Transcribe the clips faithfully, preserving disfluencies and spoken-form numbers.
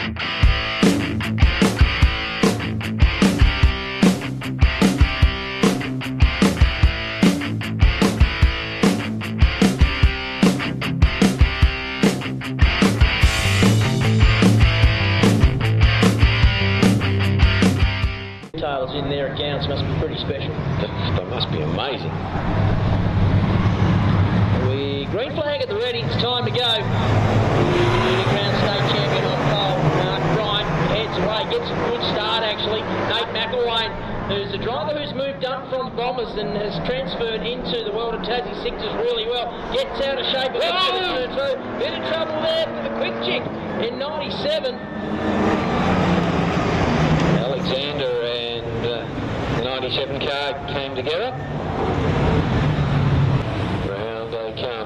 Details in their accounts must be pretty special. That must be amazing. We green flag at the ready. It's time to go. Leading round state champion on pole. Mark Bryant heads away, gets a good start actually. Nate McElwain, who's a driver who's moved up from Bombers and has transferred into the world of Tassie Sixers really well. Gets out of shape. Bit of, bit of trouble there for the quick chick in ninety-seven. Alexander and uh, the ninety-seven car came together. Round they come.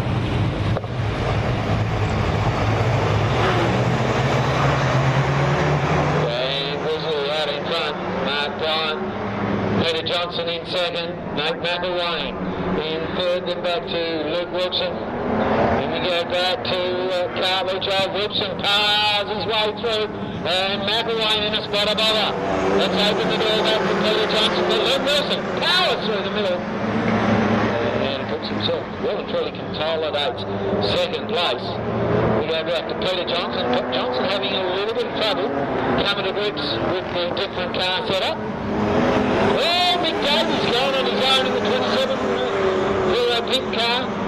And Grizzly out in front. Mark Bryant. Peter Johnson in second. Nate McElwain in third. Then back to Luke Wilson. Then we go back to uh, Cartledge. Old Wilson powers his way through. And McElwain in a spot of bother. Let's open the door back to Peter Johnson. But Luke Wilson powers through the middle. And puts himself well and truly consolidates second place. We go back to Peter Johnson. Johnson having a little bit of trouble coming to grips with the different car setup. Oh, Mick Davies going on his own in the twenty-seven Euro pink car.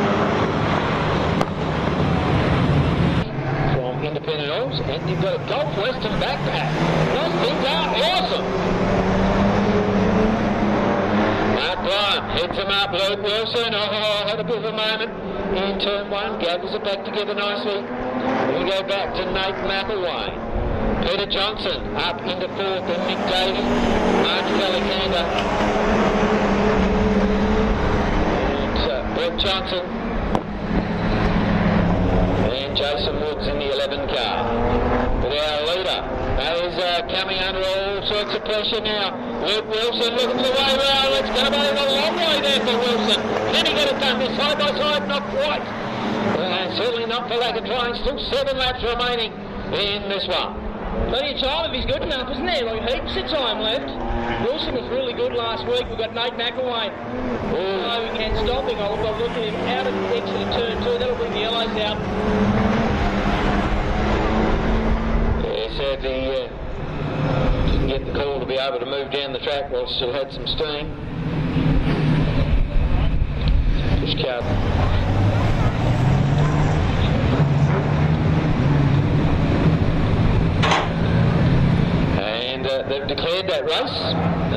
Independent oils, and you've got a Gulf Western backpack. Those things are awesome. Mark Bryant heads him up. Luke Wilson, oh, had a bit of a moment in turn one. Gathers it back together nicely. We go back to Nate McElwain. Peter Johnson up into fourth, and Mick Davies. Mark Alexander. And uh, Brett Johnson. And Jason Woods in the eleven car. But our leader is uh, coming under all sorts of pressure now. Luke Wilson looking for the way round. It's going to be a long way there for Wilson. Can he get it done this side by side? Not quite. Uh, certainly not for lack of trying. Still seven laps remaining in this one. Plenty of time if he's good enough, isn't there? Like heaps of time left. Wilson was really good last week. We've got Nate McElwain. Oh, we can stop him. I'll look at him out of the exit of turn two. That'll bring the yellows out. Yeah, sadly, uh, didn't get the call to be able to move down the track while still had some steam. Push car. And uh, they've declared that race.